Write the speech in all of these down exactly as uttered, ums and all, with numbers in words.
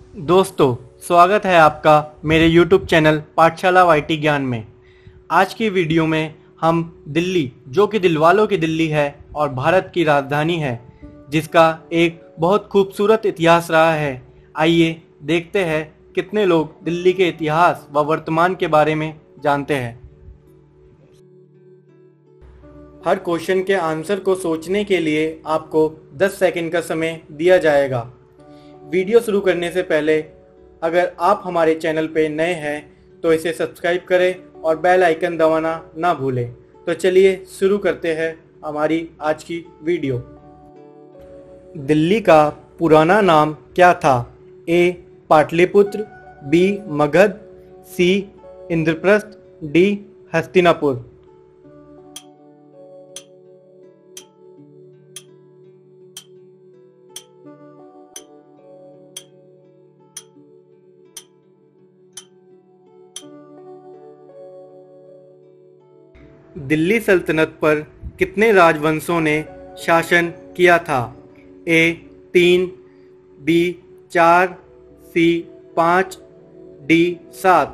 दोस्तों, स्वागत है आपका मेरे यूट्यूब चैनल पाठशाला वाईटी ज्ञान में। आज की वीडियो में हम दिल्ली, जो कि दिलवालों की दिल्ली है और भारत की राजधानी है, जिसका एक बहुत खूबसूरत इतिहास रहा है। आइए देखते हैं कितने लोग दिल्ली के इतिहास व वर्तमान के बारे में जानते हैं। हर क्वेश्चन के आंसर को सोचने के लिए आपको दस सेकंड का समय दिया जाएगा। वीडियो शुरू करने से पहले अगर आप हमारे चैनल पे नए हैं तो इसे सब्सक्राइब करें और बेल आइकन दबाना ना भूलें। तो चलिए शुरू करते हैं हमारी आज की वीडियो। दिल्ली का पुराना नाम क्या था? A. Pataliputra, B. Magadh, C. Indraprastha, D. Hastinapur. Delhi सल्तनत पर कितने राजवंशों ने शासन किया था? ए. तीन, बी. चार, सी. पाँच, डी. सात।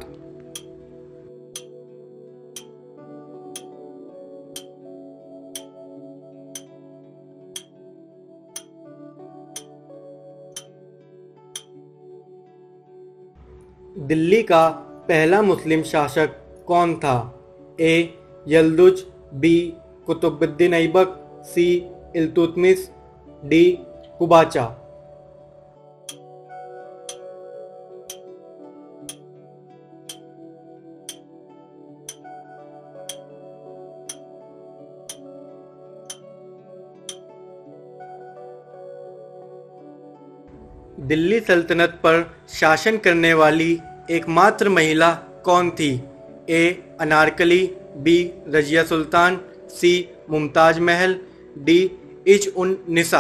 दिल्ली का पहला मुस्लिम शासक कौन था? A. Yalduz, B. Qutubuddin Aibak, C. Iltutmish, D. Qubacha. Delhi सल्तनत पर शासन करने वाली एकमात्र महिला कौन थी? A. Anarkali, B. Razia Sultan, C. Mumtaz Mahal, D. Is उन निसा।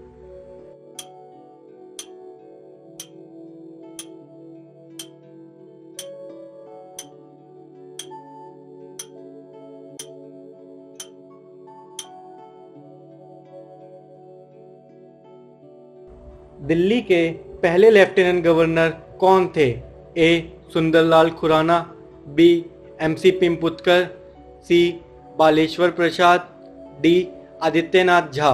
दिल्ली के पहले लेफ्टिनेंट गवर्नर कौन थे? A. Sundarlal Khurana, B. M C Pimputkar, C. Baleshwar Prasad, D. Adityanath Jha.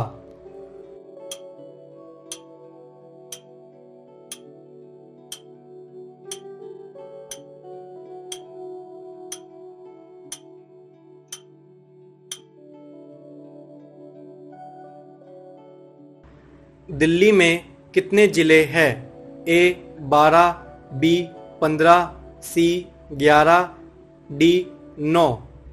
Delhi में कितने जिले हैं? ए. बारह, बी. पंद्रह, सी. ग्यारह, डी. नौ।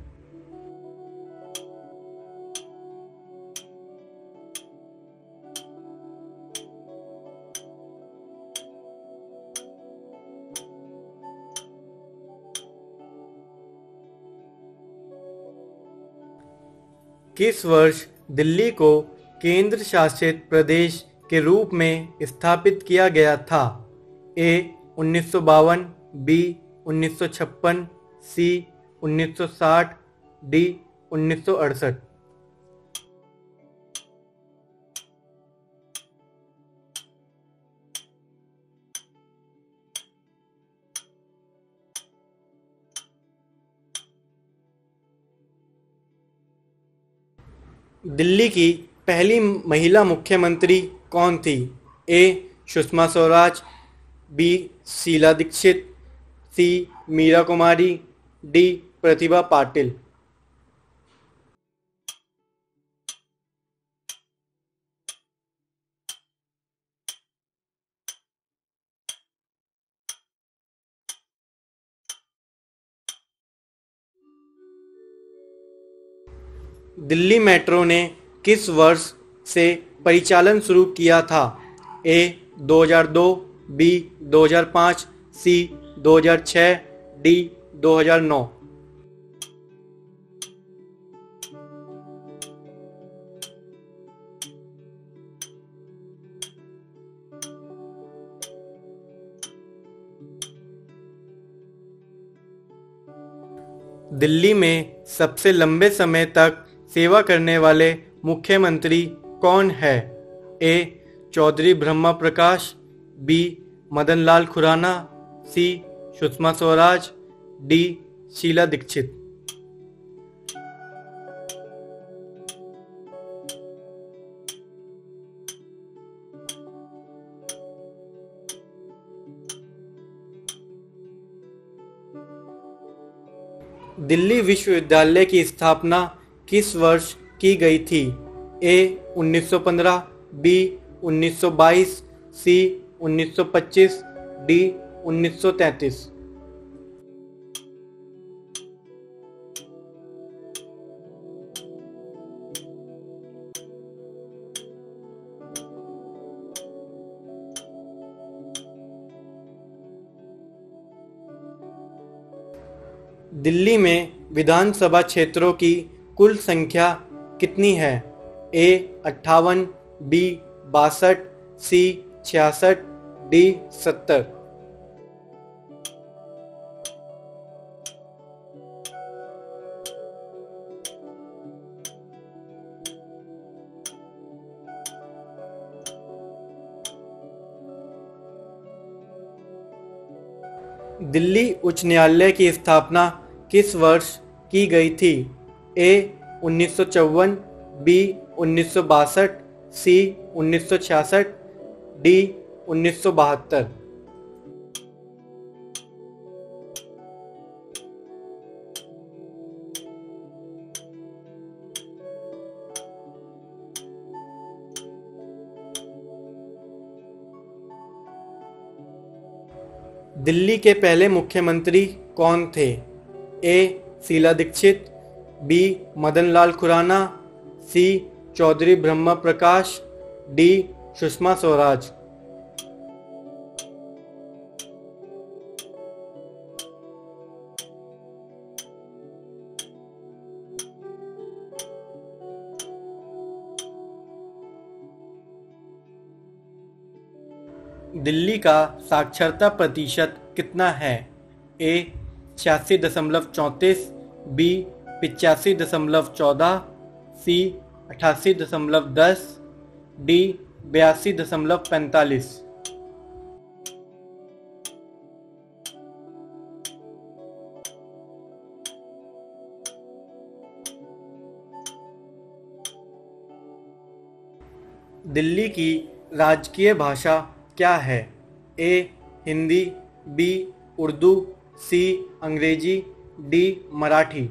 किस वर्ष दिल्ली को केंद्र शासित प्रदेश के रूप में स्थापित किया गया था? ए. उन्नीस सौ बावन, बी. उन्नीस सौ छप्पन, सी. उन्नीस सौ साठ, डी. उन्नीस सौ अड़सठ। दिल्ली की पहली महिला मुख्यमंत्री कौन थी? A. Sushma Swaraj, B. Sheila Dikshit, C. Meira Kumari, D. Pratibha Patil. Delhi metro ने किस वर्ष से परिचालन शुरू किया था? ए. दो हज़ार दो, बी. दो हज़ार पाँच, सी. दो हज़ार छह, डी. दो हज़ार नौ। दिल्ली में सबसे लंबे समय तक सेवा करने वाले मुख्यमंत्री कौन है? A. Chaudhary Brahma Prakash, B. Madan Lal Khurana, C Sushma Swaraj, D Sheila Dikshit. Delhi विश्वविद्यालय की स्थापना किस वर्ष की गई थी? ए उन्नीस सौ पंद्रह, बी उन्नीस सौ बाईस, सी उन्नीस सौ पच्चीस, डी उन्नीस सौ तैंतीस। दिल्ली में विधानसभा क्षेत्रों की कुल संख्या कितनी है? ए अट्ठावन, बी बासठ, सी छियासठ, डी सत्तर। दिल्ली उच्च न्यायालय की स्थापना किस वर्ष की गई थी? ए उन्नीस सौ चौवन, बी उन्नीस सौ बासठ, सी उन्नीस सौ छियासठ, डी उन्नीस सौ बहत्तर। दिल्ली के पहले मुख्यमंत्री कौन थे? A Sheila Dikshit, B Madan Lal Khurana, C Chaudhary Brahm Prakash, D Sushma Swaraj. Delhi का साक्षरता प्रतिशत कितना है? ए छियासी दशमलव चौंतीस, बी पिचासी दशमलव चौदह, सी अठासी दशमलव दस, डी बयासी दशमलव पैंतालीस। दिल्ली की राजकीय भाषा क्या है? A Hindi, B Urdu, C Angrezi, D Marathi.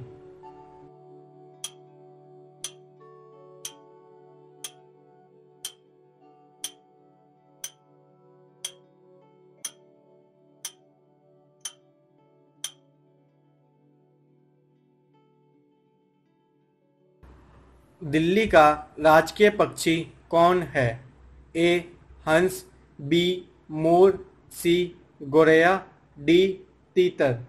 Delhi का राजकीय पक्षी कौन है? ए हंस, बी मोर, सी गौरैया, डी तीतर।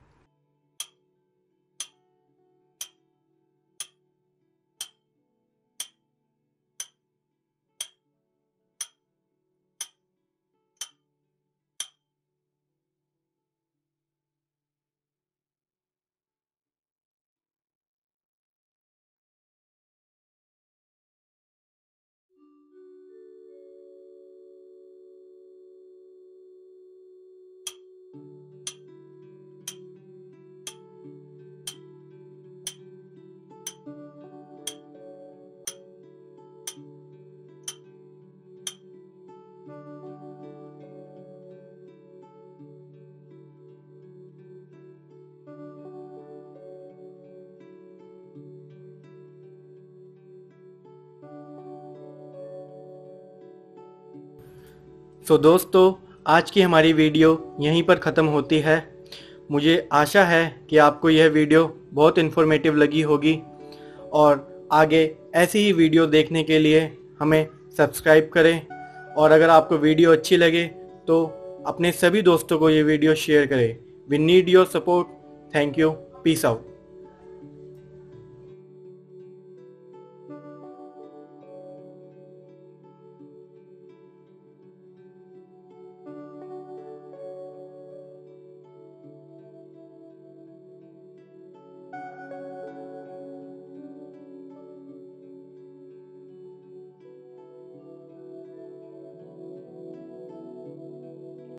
सो दोस्तों, आज की हमारी वीडियो यहीं पर ख़त्म होती है। मुझे आशा है कि आपको यह वीडियो बहुत इन्फॉर्मेटिव लगी होगी और आगे ऐसी ही वीडियो देखने के लिए हमें सब्सक्राइब करें और अगर आपको वीडियो अच्छी लगे तो अपने सभी दोस्तों को ये वीडियो शेयर करें। We need your support. Thank you. Peace out.